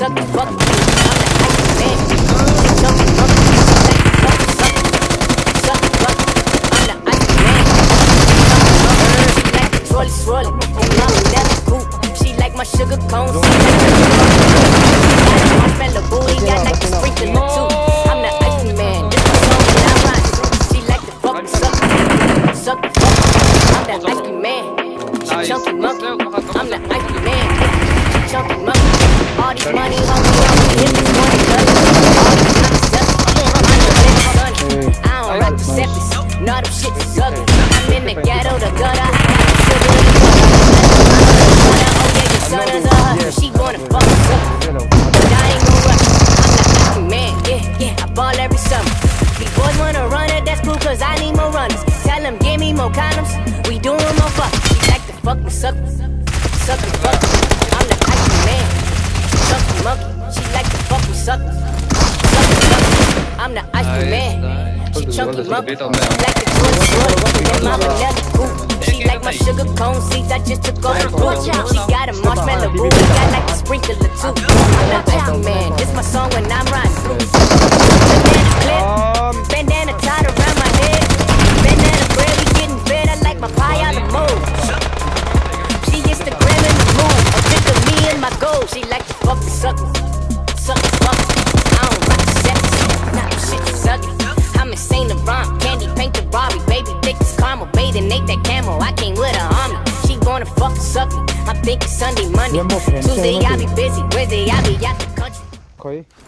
suck it, fuck it. I'm the ice man. She jumping up. Suck it, fuck it. I'm the ice man. She like the trolley swirling. And mama never cool. She like my sugar cones. She like the marshmallow booty. Got like the sprinkler too. I'm the ice man. This my song and I'm riding. She like the fucking suck it. Suck it, fuck it. I'm the ice man. She chunky monkey. I'm the ice man. She chunky monkey. All these money hungry, hit this money, all these I don't rock the seppies, no them shit is ugly. I'm in the ghetto, the gutter, I got the sugar in the butter. Oh yeah, your son is a hustler, she wanna fuck us up. But I ain't gon' rush, I'm the icy man, yeah, I ball every summer. These boys wanna run it, that's cool cause I need more runners. Tell them give me more condoms, we doing more fuck. She like to fuck me, suck me, fuck me. I'm the icy man. Chunky monkey, she like to fuck me, suck me. I'm the ice cream man. She chunky monkey, she like the toilet roll. And mama never cool. She like my sugar cone seeds, I just took off the fruit. She got a marshmallow boo, got like a sprinkler too. I'm the ice cream man, this my song when I'm riding. Bandana clip, bandana tied around my head. Bandana bread, we getting fed, I like my pie out of mold. She Instagramming the moon, a pic of me and my gold. She like to fuck me, suck me, fuck me. I don't rock the seppies, nah, shit is ugly. I'm insane to rhyme, candy paint the Rari, baby thick as caramel, bathing ate that camel. I came with a army, she wanna fuck suck me. I'm thinking Sunday, Monday, Tuesday I be busy, Wednesday I be out the country.